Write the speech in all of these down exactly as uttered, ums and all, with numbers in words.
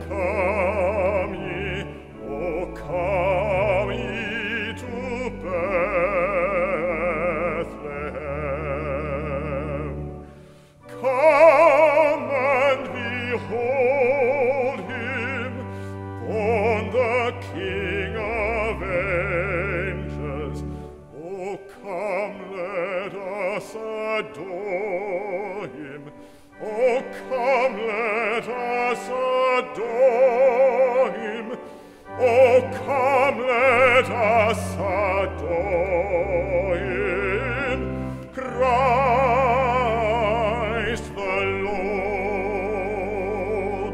come ye, O come ye to Bethlehem. Come and behold him, born the King of angels. O come, let us adore him. O come, let us adore him. O come, let us adore him. Christ the Lord.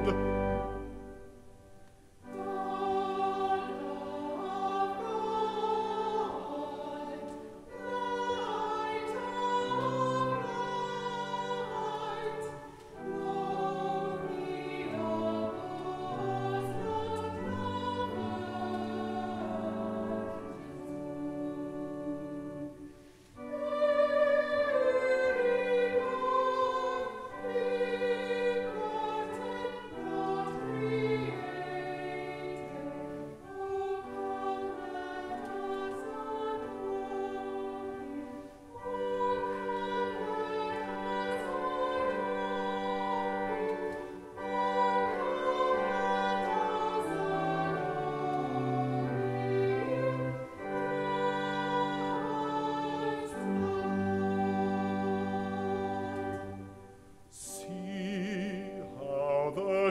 The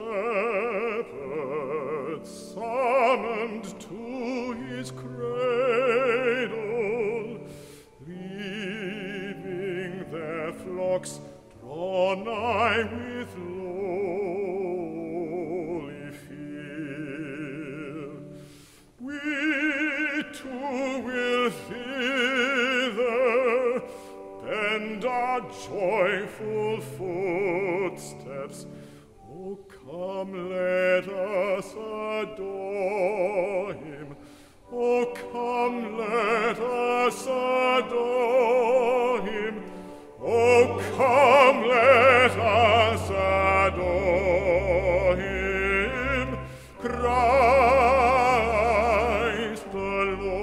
shepherd summoned to his cradle, leaving their flocks draw nigh with lowly fear. We too will thither bend our joyful footsteps. O come, let us adore him. O come, let us adore him. O come, let us adore him. Christ the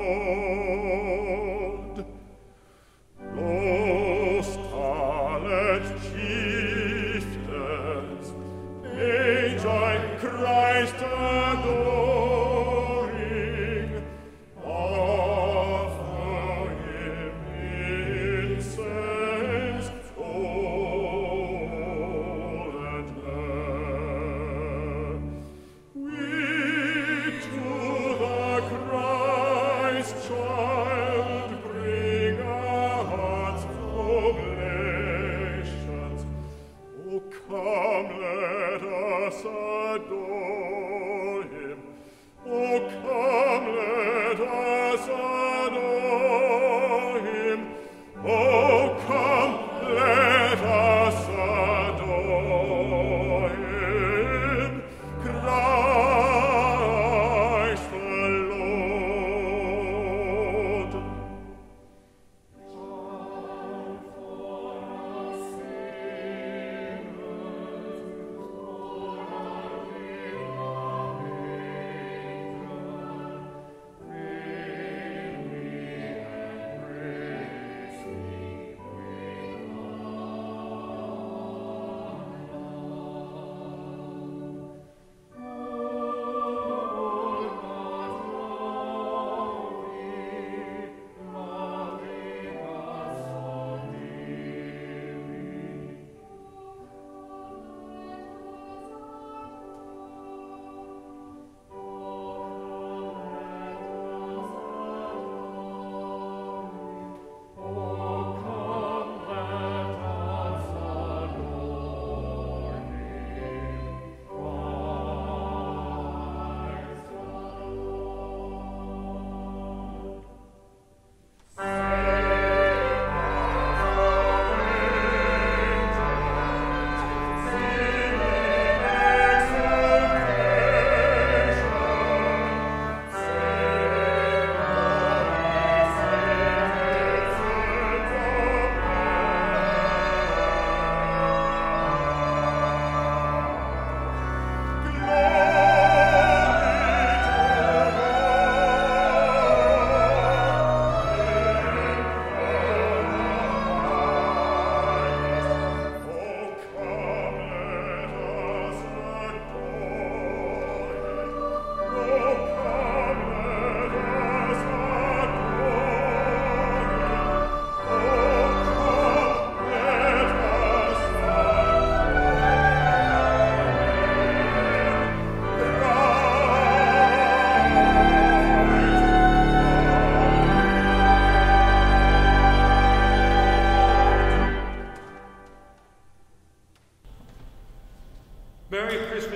Lord. Lo, scarlet chieftains, join Christ adoring, offer him incense, gold and myrrh. We to the Christ child bring our hearts' oblations. O come, let us adore him. O come, let us adore him. O come, let us adore him. Christ the Lord.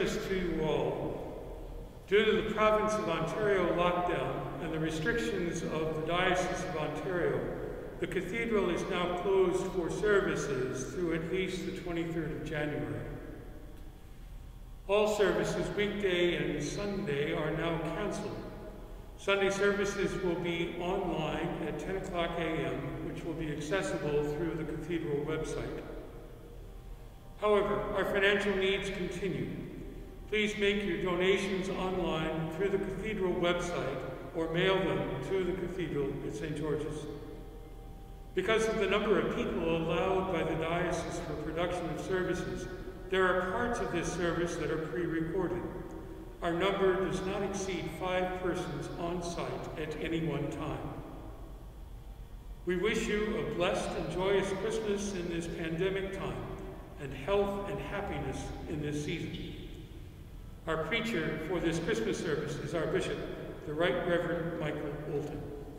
Christmas to you all. Due to the province of Ontario lockdown and the restrictions of the Diocese of Ontario, the cathedral is now closed for services through at least the twenty-third of January. All services, weekday and Sunday, are now canceled. Sunday services will be online at ten o'clock a m, which will be accessible through the cathedral website. However, our financial needs continue. Please make your donations online through the cathedral website or mail them to the cathedral at Saint George's. Because of the number of people allowed by the diocese for production of services, there are parts of this service that are pre-recorded. Our number does not exceed five persons on site at any one time. We wish you a blessed and joyous Christmas in this pandemic time, and health and happiness in this season. Our preacher for this Christmas service is our Bishop, the Right Reverend Michael Bolton.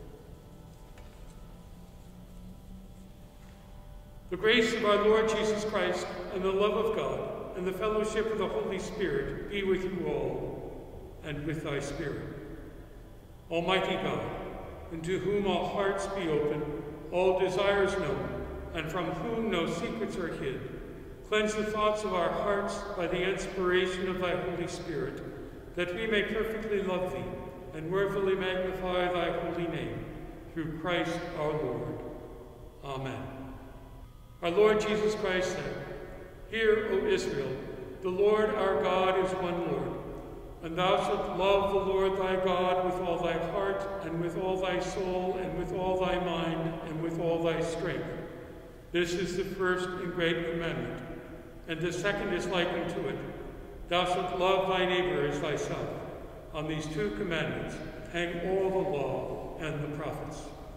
The grace of our Lord Jesus Christ and the love of God and the fellowship of the Holy Spirit be with you all and with thy spirit. Almighty God, into whom all hearts be open, all desires known, and from whom no secrets are hid, cleanse the thoughts of our hearts by the inspiration of thy Holy Spirit, that we may perfectly love thee and worthily magnify thy holy name, through Christ our Lord. Amen. Our Lord Jesus Christ said, Hear, O Israel, the Lord our God is one Lord, and thou shalt love the Lord thy God with all thy heart, and with all thy soul, and with all thy mind, and with all thy strength. This is the first and great commandment. And the second is like unto it. Thou shalt love thy neighbor as thyself. On these two commandments hang all the law and the prophets.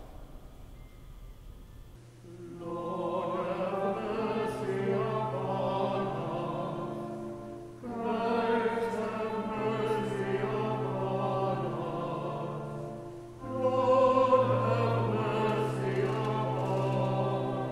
Lord, have mercy upon us. Christ, have mercy upon us. Lord, have mercy upon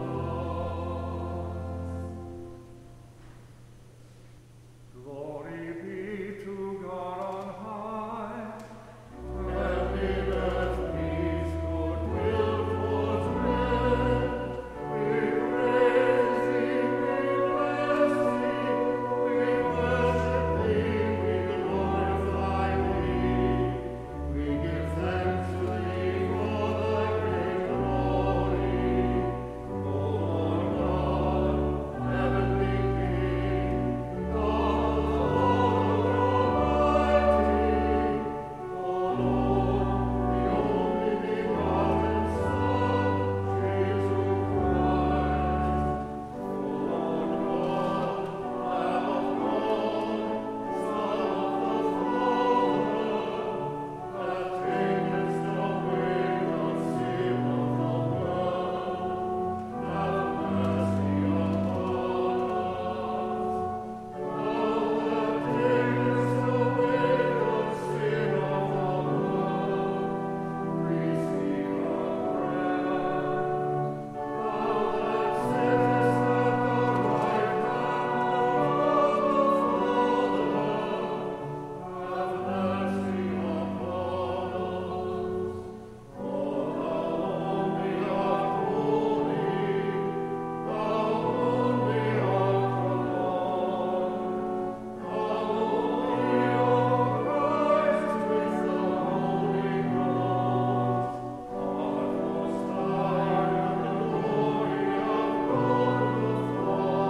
us. Glory be to God on high. Heaven, earth, peace, goodwill towards men. We praise thee, we bless thee, we worship thee, we glorify thee. We give thanks to thee for thy great glory. O Lord God, heavenly King, God the Father Almighty, O Lord, the only begotten Son, Jesus Christ, O Lord God, Lamb of God, Son of the Father, that takest away the sin of the world, have mercy upon us. Thou that takest away the sin of the world, receive our prayer. Thou that sittest at the right hand of God the Father, have mercy upon us. O thou only art holy, thou only art the Lord, thou only, O Christ, with the Holy Ghost, art most high in the glory of God the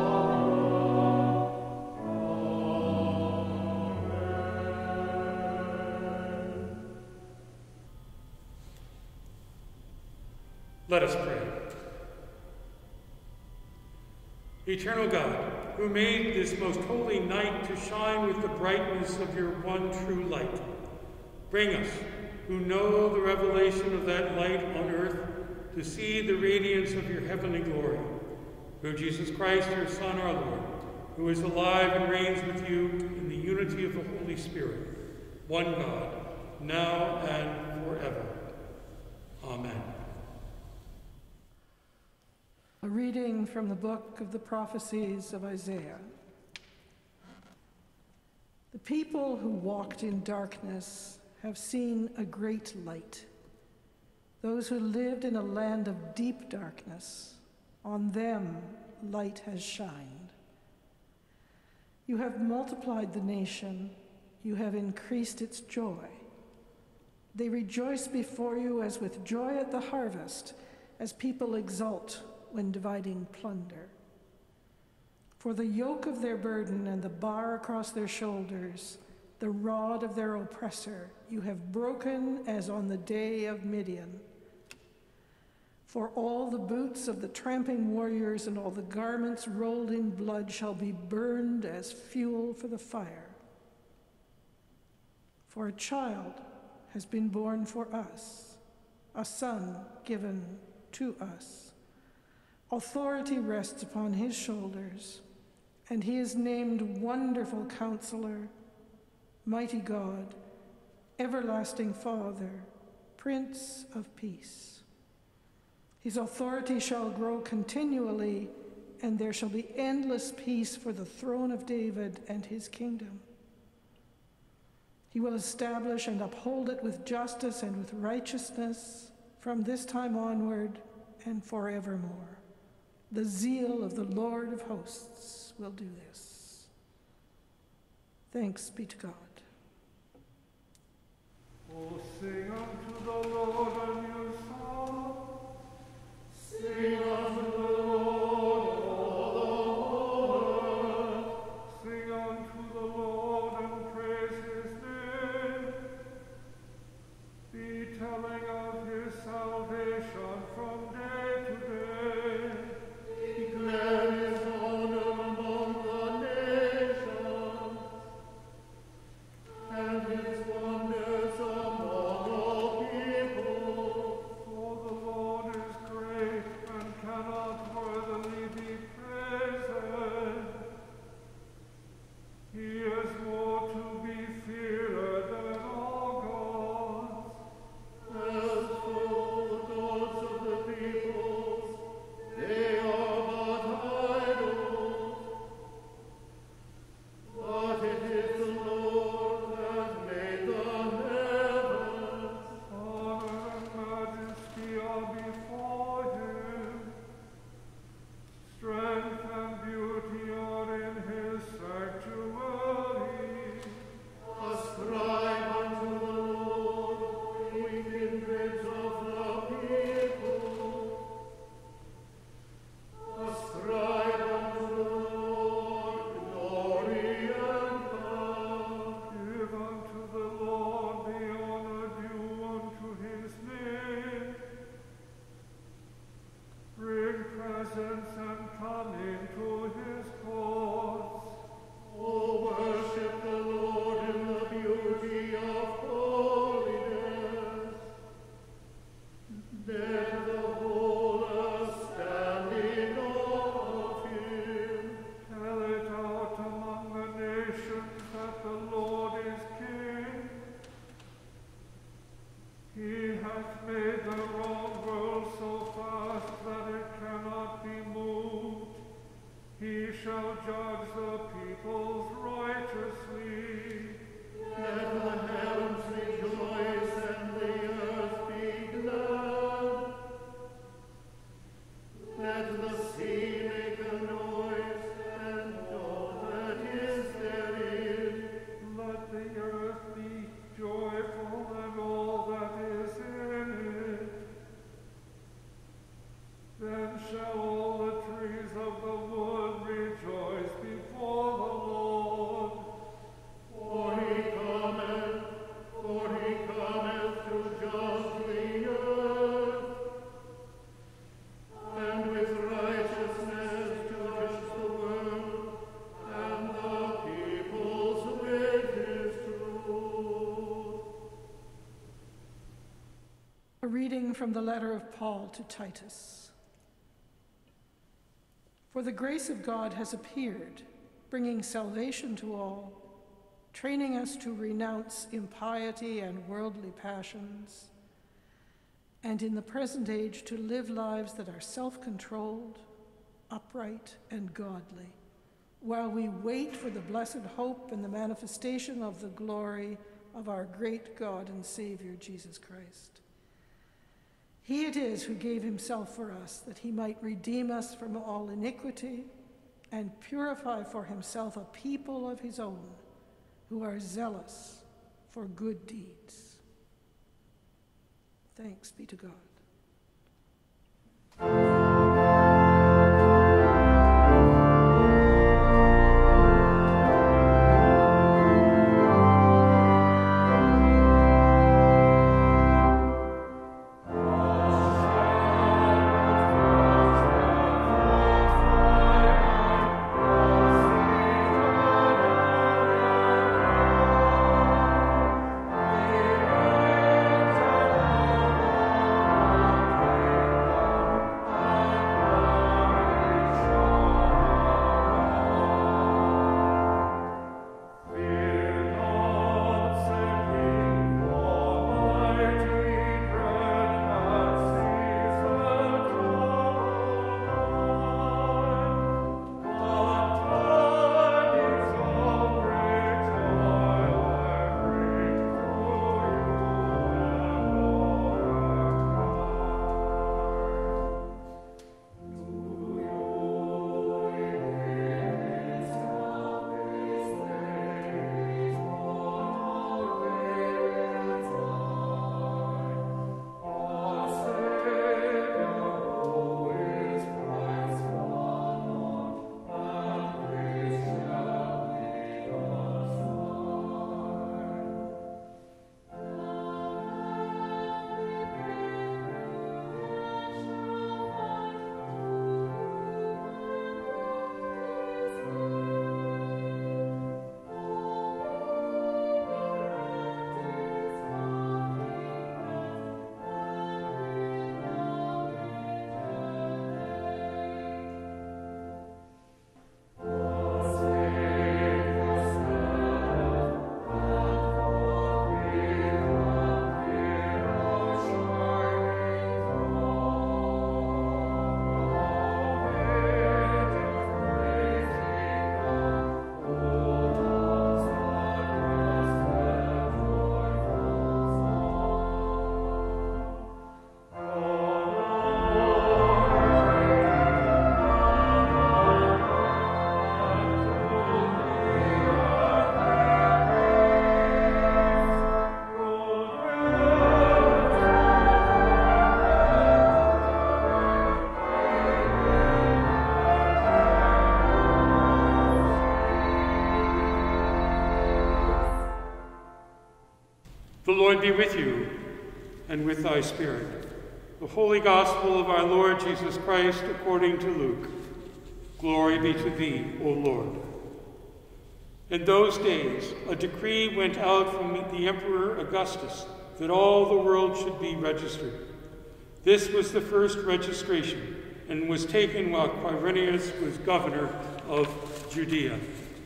Father. Amen. Let us pray. Eternal God, who made this most holy night to shine with the brightness of your one true light, bring us, who know the revelation of that light on earth, to see the radiance of your heavenly glory. Through Jesus Christ, your Son, our Lord, who is alive and reigns with you in the unity of the Holy Spirit, one God, now and forever. Amen. A reading from the book of the prophecies of Isaiah. people who walked in darkness have seen a great light. Those who lived in a land of deep darkness, on them light has shined. You have multiplied the nation, you have increased its joy. They rejoice before you as with joy at the harvest, as people exult when dividing plunder. For the yoke of their burden and the bar across their shoulders, the rod of their oppressor, you have broken as on the day of Midian. For all the boots of the tramping warriors and all the garments rolled in blood shall be burned as fuel for the fire. For a child has been born for us, a son given to us. Authority rests upon his shoulders, and he is named Wonderful Counselor, Mighty God, Everlasting Father, Prince of Peace. His authority shall grow continually, and there shall be endless peace for the throne of David and his kingdom. He will establish and uphold it with justice and with righteousness from this time onward and forevermore. The zeal of the Lord of hosts will do this. Thanks be to God. Oh, sing unto the Lord a new song. Sing unto the Lord, all the earth. Sing unto the Lord and praise his name. Be telling of his salvation from day to day. Declare his honor among the nations, and his wonders among all people. For the Lord is great and cannot worthily be praised. He is more to be feared than all gods. As for the gods of the peoples, they are but idols. But it is the Lord that made the heavens. Honor and majesty are before him. Strength and beauty are in his sanctuary. Ascribe unto the Lord, ye kindreds of the people. Ascribe unto the Lord glory and power. Give unto the Lord the honor due unto his name. Bring presents and come into his courts. Oh, worship the Lord in the beauty of holiness. Let the whole earth stand in awe of him. Tell it out among the nations that the Lord is King. He hath made the wrong world so fast that it cannot be moved. He shall judge the peoples righteously. Let the heavens rejoice and the earth be glad. Let the sea make a noise and all that is therein. Let the earth be joyful and all that is in it. Then shall all the trees of the wood rejoice before the Lord. For he cometh, for he cometh to judge the earth, and with righteousness to judge the world, and the peoples with his truth. A reading from the letter of Paul to Titus. For the grace of God has appeared, bringing salvation to all, training us to renounce impiety and worldly passions, and in the present age to live lives that are self-controlled, upright, and godly, while we wait for the blessed hope and the manifestation of the glory of our great God and Savior, Jesus Christ. He it is who gave himself for us, that he might redeem us from all iniquity and purify for himself a people of his own, who are zealous for good deeds. Thanks be to God. The Lord be with you, and with thy spirit. The Holy Gospel of our Lord Jesus Christ according to Luke. Glory be to thee, O Lord. In those days, a decree went out from the Emperor Augustus that all the world should be registered. This was the first registration, and was taken while Quirinius was governor of Judea.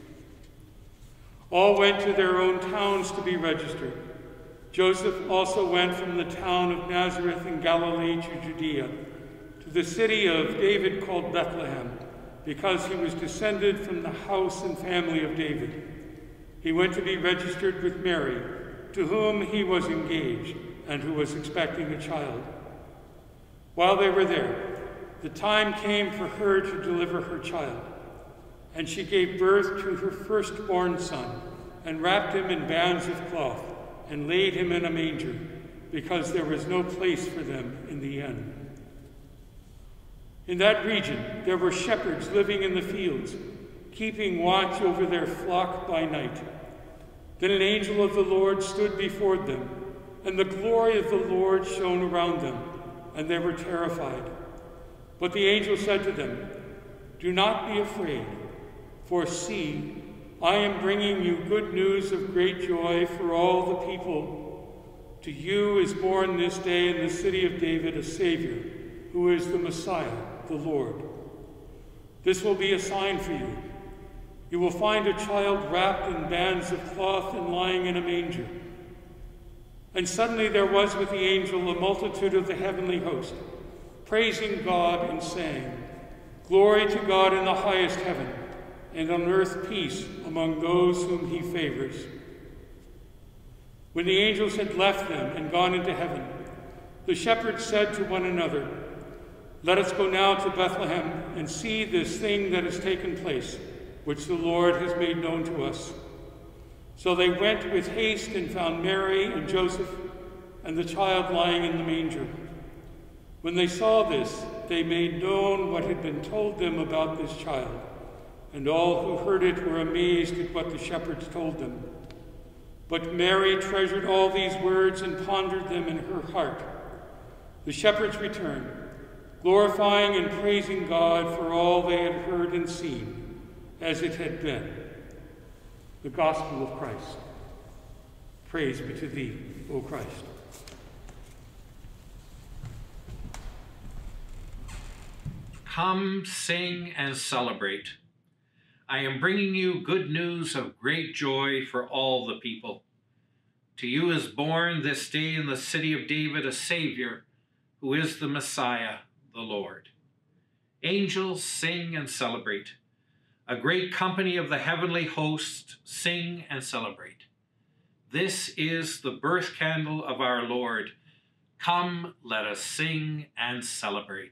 All went to their own towns to be registered. Joseph also went from the town of Nazareth in Galilee to Judea, to the city of David called Bethlehem, because he was descended from the house and family of David. He went to be registered with Mary, to whom he was engaged, and who was expecting a child. While they were there, the time came for her to deliver her child, and she gave birth to her firstborn son, and wrapped him in bands of cloth, and laid him in a manger, because there was no place for them in the inn. In that region there were shepherds living in the fields, keeping watch over their flock by night. Then an angel of the Lord stood before them, and the glory of the Lord shone around them, and they were terrified. But the angel said to them, "Do not be afraid, for see, I am bringing you good news of great joy for all the people. To you is born this day in the city of David a Savior, who is the Messiah, the Lord. This will be a sign for you. You will find a child wrapped in bands of cloth and lying in a manger." And suddenly there was with the angel a multitude of the heavenly host, praising God and saying, "Glory to God in the highest heaven, and on earth peace among those whom he favors. When the angels had left them and gone into heaven, the shepherds said to one another, "Let us go now to Bethlehem and see this thing that has taken place, which the Lord has made known to us." So they went with haste and found Mary and Joseph and the child lying in the manger. When they saw this, they made known what had been told them about this child, and all who heard it were amazed at what the shepherds told them. But Mary treasured all these words and pondered them in her heart. The shepherds returned, glorifying and praising God for all they had heard and seen, as it had been. The Gospel of Christ. Praise be to thee, O Christ. Come, sing, and celebrate. I am bringing you good news of great joy for all the people. To you is born this day in the city of David a Savior, who is the Messiah, the Lord. Angels, sing and celebrate. A great company of the heavenly host, sing and celebrate. This is the birth candle of our Lord. Come, let us sing and celebrate.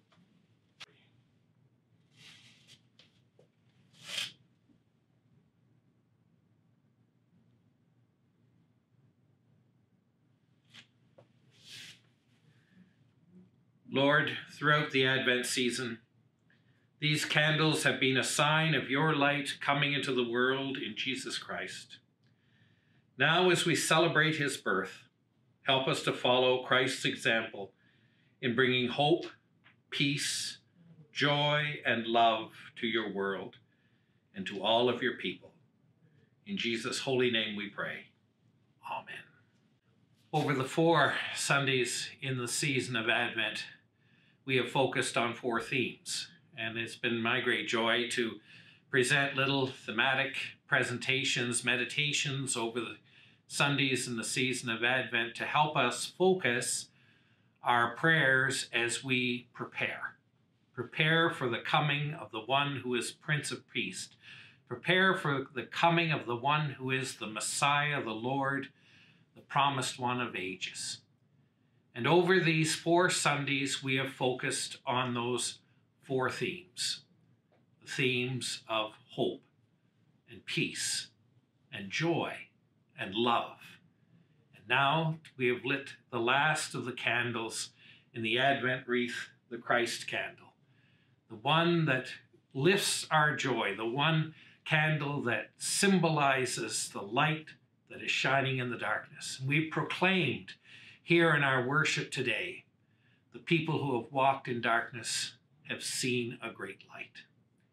Lord, throughout the Advent season, these candles have been a sign of your light coming into the world in Jesus Christ. Now, as we celebrate his birth, help us to follow Christ's example in bringing hope, peace, joy, and love to your world and to all of your people. In Jesus' holy name we pray. Amen. Over the four Sundays in the season of Advent, we have focused on four themes, and it's been my great joy to present little thematic presentations, meditations over the Sundays in the season of Advent to help us focus our prayers as we prepare. Prepare for the coming of the one who is Prince of Peace. Prepare for the coming of the one who is the Messiah, the Lord, the promised one of ages. And over these four Sundays, we have focused on those four themes. The themes of hope and peace and joy and love. And now we have lit the last of the candles in the Advent wreath, the Christ candle. The one that lifts our joy, the one candle that symbolizes the light that is shining in the darkness. And we proclaimed here in our worship today, the people who have walked in darkness have seen a great light.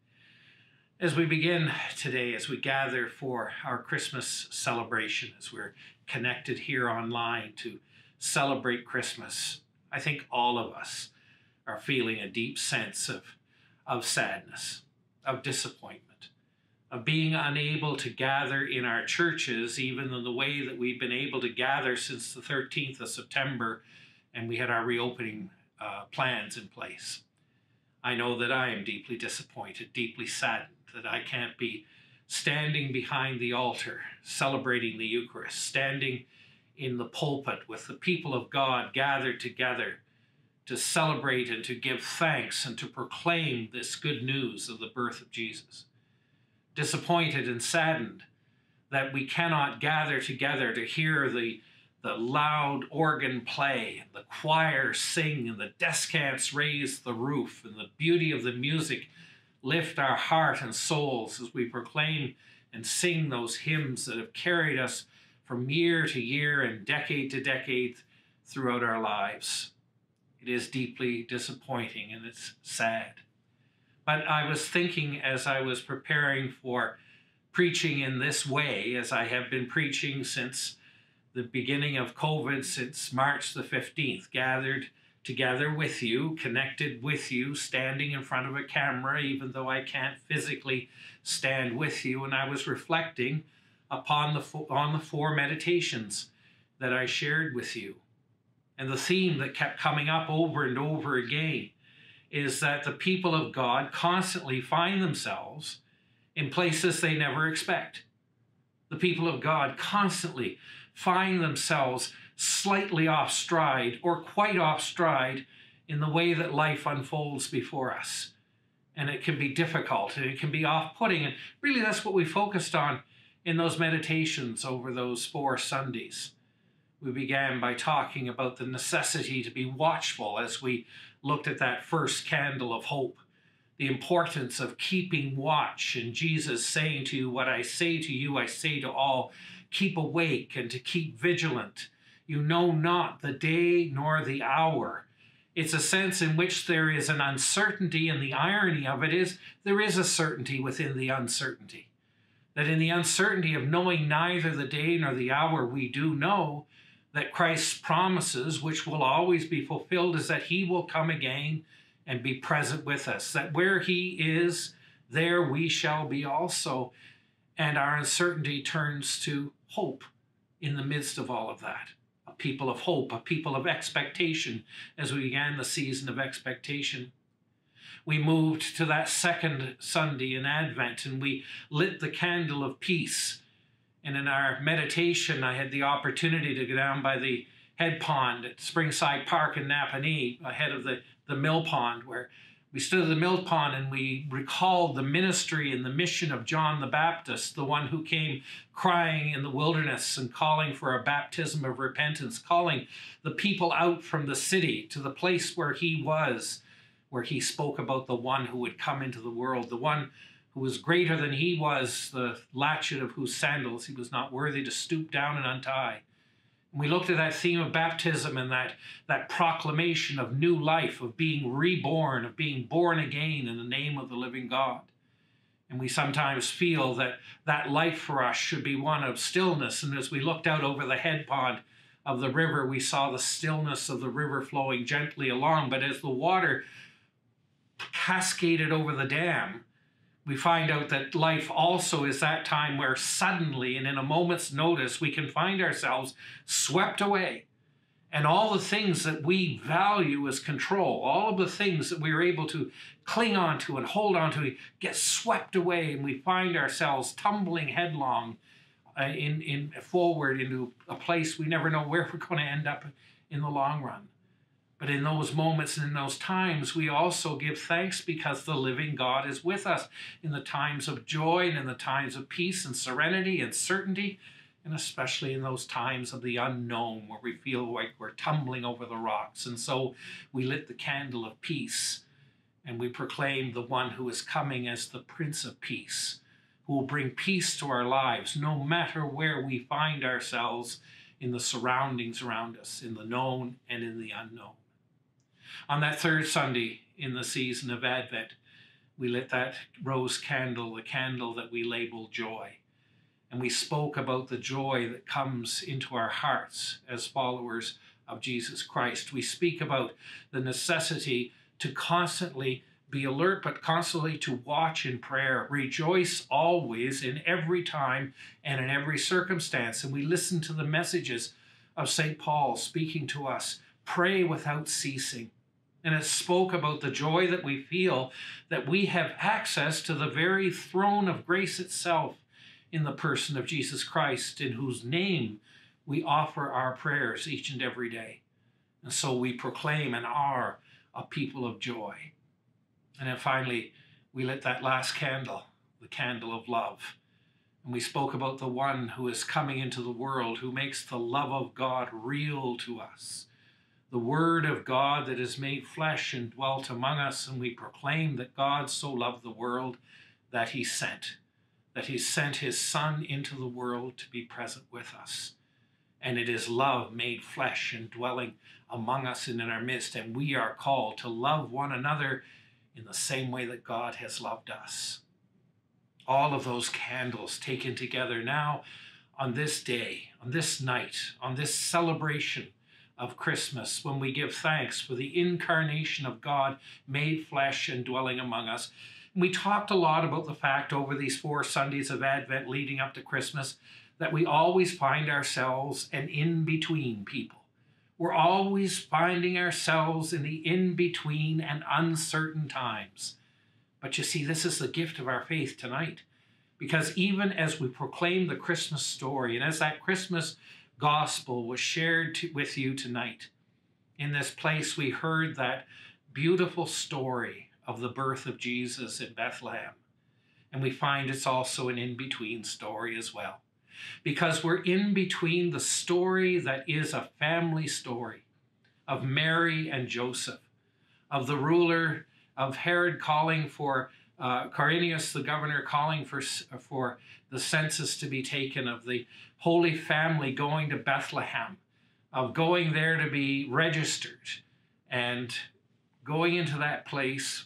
As we begin today, as we gather for our Christmas celebration, as we're connected here online to celebrate Christmas, I think all of us are feeling a deep sense of, of sadness, of disappointment, of being unable to gather in our churches, even in the way that we've been able to gather since the thirteenth of September, and we had our reopening uh, plans in place. I know that I am deeply disappointed, deeply saddened that I can't be standing behind the altar, celebrating the Eucharist, standing in the pulpit with the people of God gathered together to celebrate and to give thanks and to proclaim this good news of the birth of Jesus. Disappointed and saddened that we cannot gather together to hear the, the loud organ play, the choir sing, and the descants raise the roof, and the beauty of the music lift our heart and souls as we proclaim and sing those hymns that have carried us from year to year and decade to decade throughout our lives. It is deeply disappointing and it's sad. But I was thinking as I was preparing for preaching in this way, as I have been preaching since the beginning of COVID, since March the fifteenth, gathered together with you, connected with you, standing in front of a camera, even though I can't physically stand with you. And I was reflecting upon the, on the four meditations that I shared with you. And the theme that kept coming up over and over again is that the people of God constantly find themselves in places they never expect. The people of God constantly find themselves slightly off stride or quite off stride in the way that life unfolds before us. And it can be difficult and it can be off-putting. And really that's what we focused on in those meditations over those four Sundays. We began by talking about the necessity to be watchful as we looked at that first candle of hope, the importance of keeping watch, and Jesus saying to you, what I say to you, I say to all, keep awake and to keep vigilant. You know not the day nor the hour. It's a sense in which there is an uncertainty, and the irony of it is there is a certainty within the uncertainty. That in the uncertainty of knowing neither the day nor the hour, we do know that Christ's promises, which will always be fulfilled, is that he will come again and be present with us. That where he is, there we shall be also. And our uncertainty turns to hope in the midst of all of that. A people of hope, a people of expectation, as we began the season of expectation. We moved to that second Sunday in Advent, and we lit the candle of peace. And in our meditation, I had the opportunity to go down by the head pond at Springside Park in Napanee, ahead of the, the mill pond, where we stood at the mill pond and we recalled the ministry and the mission of John the Baptist, the one who came crying in the wilderness and calling for a baptism of repentance, calling the people out from the city to the place where he was, where he spoke about the one who would come into the world, the one who was greater than he was, the latchet of whose sandals he was not worthy to stoop down and untie. And we looked at that theme of baptism and that, that proclamation of new life, of being reborn, of being born again in the name of the living God. And we sometimes feel that that life for us should be one of stillness. And as we looked out over the head pond of the river, we saw the stillness of the river flowing gently along. But as the water cascaded over the dam, we find out that life also is that time where suddenly and in a moment's notice we can find ourselves swept away. And all the things that we value as control, all of the things that we are able to cling on to and hold on to, get swept away, and we find ourselves tumbling headlong uh, in, in forward into a place we never know where we're going to end up in the long run. But in those moments and in those times, we also give thanks because the living God is with us in the times of joy and in the times of peace and serenity and certainty, and especially in those times of the unknown where we feel like we're tumbling over the rocks. And so we lit the candle of peace and we proclaim the one who is coming as the Prince of Peace, who will bring peace to our lives no matter where we find ourselves in the surroundings around us, in the known and in the unknown. On that third Sunday in the season of Advent, we lit that rose candle, the candle that we label joy. And we spoke about the joy that comes into our hearts as followers of Jesus Christ. We speak about the necessity to constantly be alert, but constantly to watch in prayer. Rejoice always in every time and in every circumstance. And we listen to the messages of Saint Paul speaking to us. Pray without ceasing. And it spoke about the joy that we feel that we have access to the very throne of grace itself in the person of Jesus Christ, in whose name we offer our prayers each and every day. And so we proclaim and are a people of joy. And then finally, we lit that last candle, the candle of love. And we spoke about the one who is coming into the world, who makes the love of God real to us. The word of God that is made flesh and dwelt among us, and we proclaim that God so loved the world that he sent, that he sent his Son into the world to be present with us. And it is love made flesh and dwelling among us and in our midst, and we are called to love one another in the same way that God has loved us. All of those candles taken together now on this day, on this night, on this celebration of Christmas, when we give thanks for the incarnation of God made flesh and dwelling among us. We talked a lot about the fact over these four Sundays of Advent leading up to Christmas that we always find ourselves an in-between people. We're always finding ourselves in the in-between and uncertain times. But you see, this is the gift of our faith tonight, Because even as we proclaim the Christmas story, and as that Christmas gospel was shared to, with you tonight, in this place we heard that beautiful story of the birth of Jesus in Bethlehem. And we find it's also an in-between story as well. Because we're in between the story that is a family story of Mary and Joseph, of the ruler, of Herod calling for, uh, Quirinius, the governor, calling for, for the census to be taken, of the Holy Family going to Bethlehem, of going there to be registered, and going into that place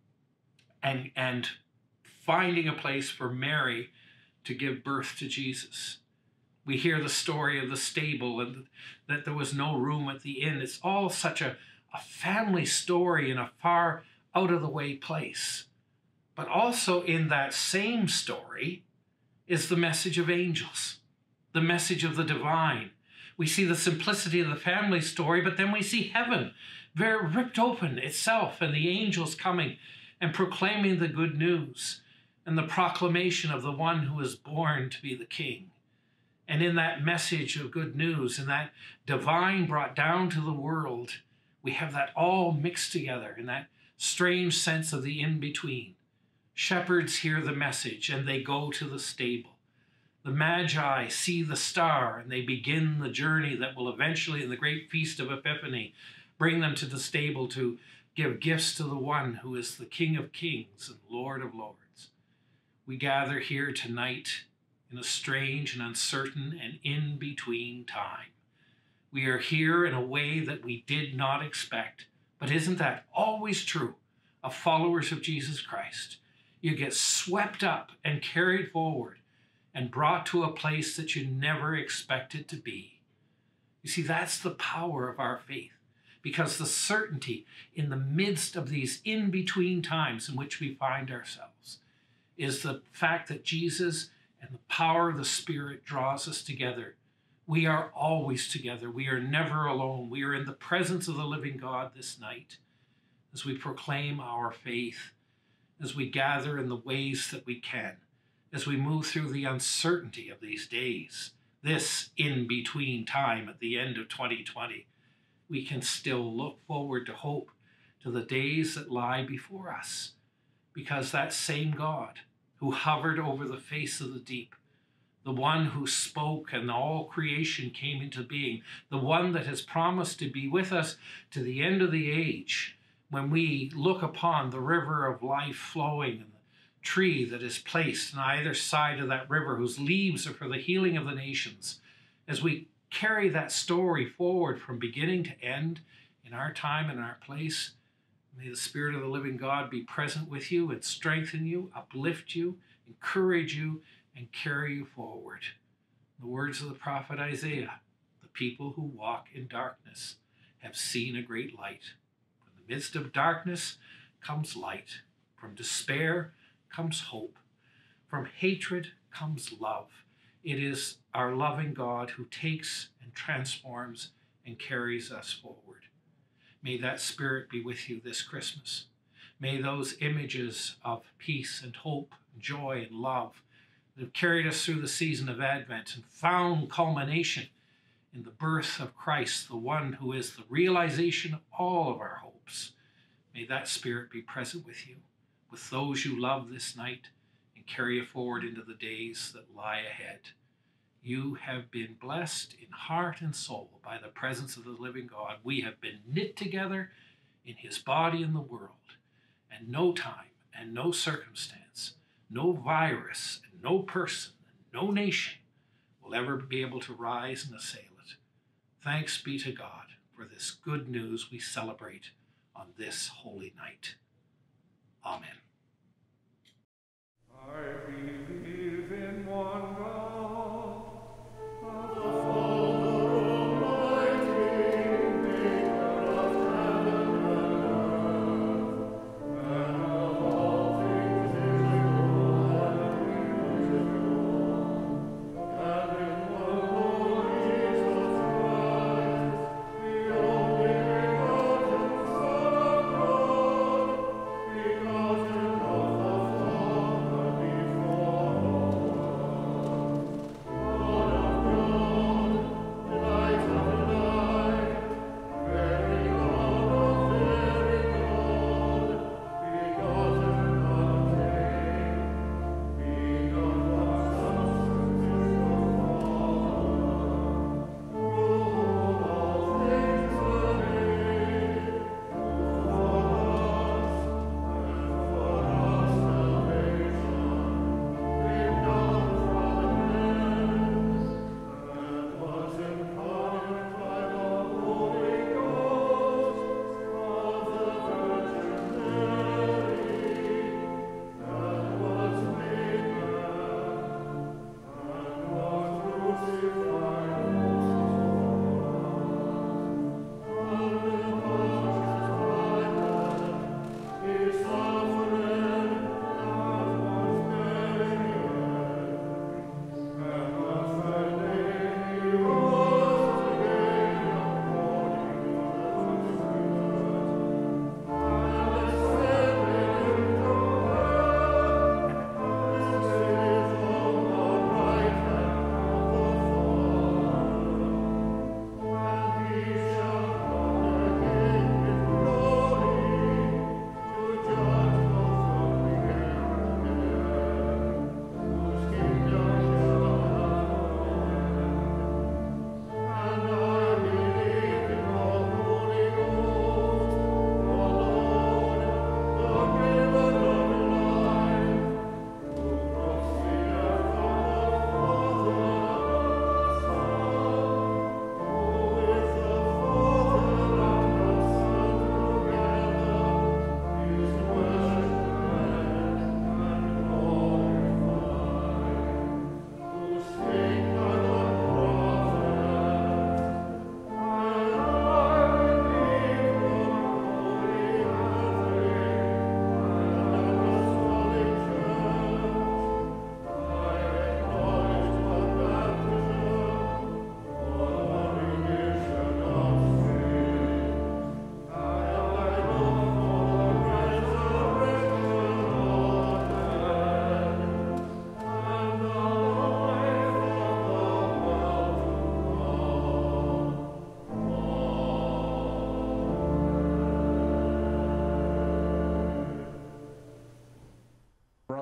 and, and finding a place for Mary to give birth to Jesus. We hear the story of the stable and that there was no room at the inn. It's all such a, a family story in a far out of the way place. But also in that same story is the message of angels, the message of the divine. We see the simplicity of the family story, but then we see heaven very ripped open itself, and the angels coming and proclaiming the good news and the proclamation of the one who is born to be the King. And in that message of good news and that divine brought down to the world, we have that all mixed together in that strange sense of the in-between. Shepherds hear the message and they go to the stable. The Magi see the star and they begin the journey that will eventually, in the great feast of Epiphany, bring them to the stable to give gifts to the one who is the King of Kings and Lord of Lords. We gather here tonight in a strange and uncertain and in-between time. We are here in a way that we did not expect. But isn't that always true of followers of Jesus Christ? You get swept up and carried forward and brought to a place that you never expected to be. You see, that's the power of our faith, because the certainty in the midst of these in-between times in which we find ourselves is the fact that Jesus and the power of the Spirit draws us together. We are always together. We are never alone. We are in the presence of the living God this night as we proclaim our faith, as we gather in the ways that we can, as we move through the uncertainty of these days, this in-between time at the end of twenty twenty. We can still look forward to hope, to the days that lie before us, because that same God who hovered over the face of the deep, the one who spoke and all creation came into being, the one that has promised to be with us to the end of the age, when we look upon the river of life flowing and the tree that is placed on either side of that river, whose leaves are for the healing of the nations, as we carry that story forward from beginning to end in our time and our place, may the Spirit of the living God be present with you and strengthen you, uplift you, encourage you, and carry you forward. The words of the prophet Isaiah, the people who walk in darkness have seen a great light. From the midst of darkness comes light. From despair comes hope. From hatred comes love. It is our loving God who takes and transforms and carries us forward. May that Spirit be with you this Christmas. May those images of peace and hope, and joy and love that have carried us through the season of Advent and found culmination in the birth of Christ, the one who is the realization of all of our hopes. May that Spirit be present with you, with those you love this night, and carry you forward into the days that lie ahead. You have been blessed in heart and soul by the presence of the living God. We have been knit together in his body in the world, and no time and no circumstance, no virus and no person and no nation will ever be able to rise and assail it. Thanks be to God for this good news we celebrate on this holy night. Amen. I believe in one God, the Father Almighty, maker of heaven and earth, and of all things visible and invisible, and in one Lord Jesus Christ, the only begotten Son of God, begotten of the Father before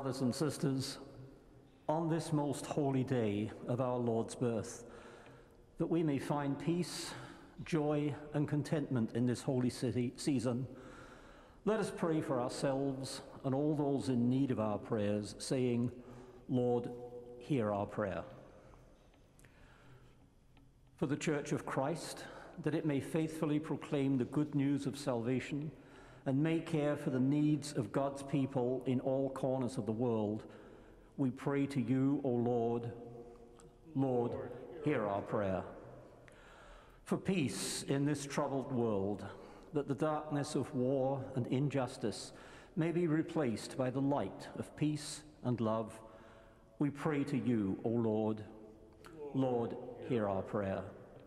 brothers and sisters, on this most holy day of our Lord's birth, that we may find peace, joy, and contentment in this holy city season, let us pray for ourselves and all those in need of our prayers, saying, Lord, hear our prayer. For the Church of Christ, that it may faithfully proclaim the good news of salvation and may care for the needs of God's people in all corners of the world, we pray to you, O Lord. Lord, hear our prayer. For peace in this troubled world, that the darkness of war and injustice may be replaced by the light of peace and love, we pray to you, O Lord. Lord, hear our prayer.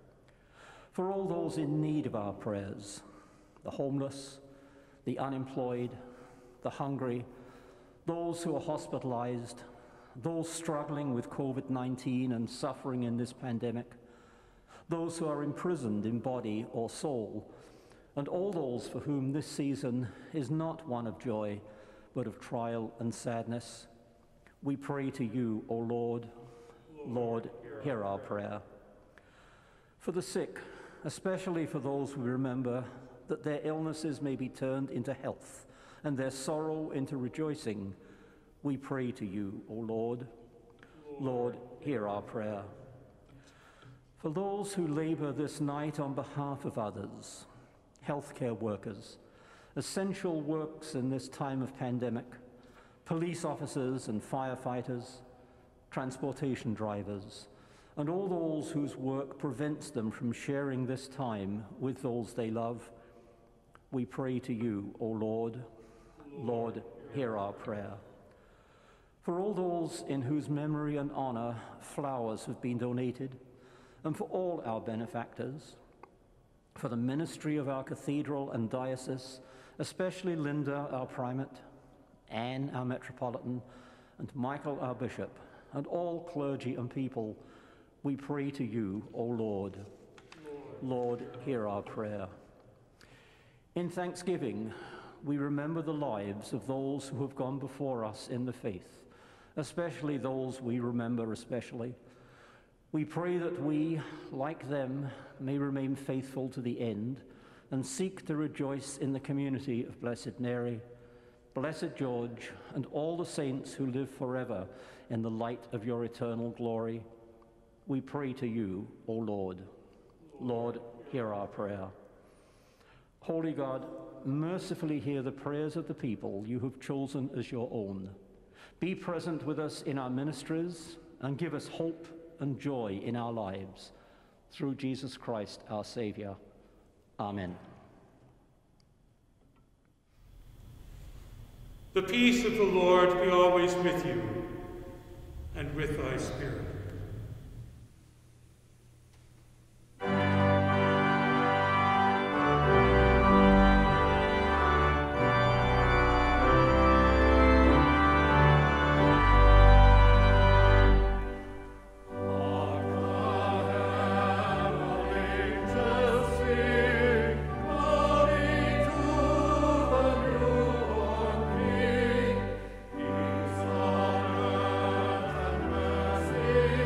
For all those in need of our prayers, the homeless, the unemployed, the hungry, those who are hospitalized, those struggling with COVID nineteen and suffering in this pandemic, those who are imprisoned in body or soul, and all those for whom this season is not one of joy, but of trial and sadness, we pray to you, O Lord. Lord, hear our prayer. For the sick, especially for those we remember, that their illnesses may be turned into health and their sorrow into rejoicing, we pray to you, O Lord. Lord, hear our prayer. For those who labor this night on behalf of others, healthcare workers, essential works in this time of pandemic, police officers and firefighters, transportation drivers, and all those whose work prevents them from sharing this time with those they love, we pray to you, O Lord. Lord, hear our prayer. For all those in whose memory and honor flowers have been donated, and for all our benefactors, for the ministry of our cathedral and diocese, especially Linda, our primate, Anne, our metropolitan, and Michael, our bishop, and all clergy and people, we pray to you, O Lord. Lord, Lord, hear our prayer. In thanksgiving, we remember the lives of those who have gone before us in the faith, especially those we remember especially. We pray that we, like them, may remain faithful to the end and seek to rejoice in the community of Blessed Mary, Blessed George, and all the saints who live forever in the light of your eternal glory. We pray to you, O Lord. Lord, hear our prayer. Holy God, mercifully hear the prayers of the people you have chosen as your own. Be present with us in our ministries and give us hope and joy in our lives. Through Jesus Christ, our Savior. Amen. The peace of the Lord be always with you and with thy spirit. Sing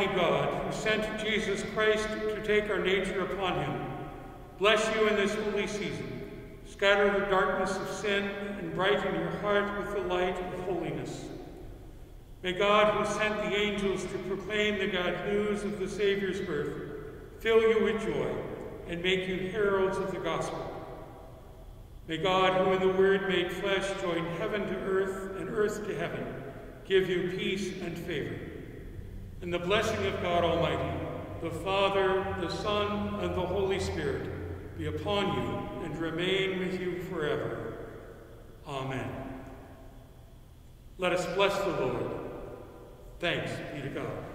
God, who sent Jesus Christ to take our nature upon him, bless you in this holy season, scatter the darkness of sin, and brighten your heart with the light of holiness. May God, who sent the angels to proclaim the good news of the Savior's birth, fill you with joy and make you heralds of the gospel. May God, who in the Word made flesh joined heaven to earth and earth to heaven, give you peace and favor. And the blessing of God Almighty, the Father, the Son, and the Holy Spirit be upon you and remain with you forever. Amen. Let us bless the Lord. Thanks be to God.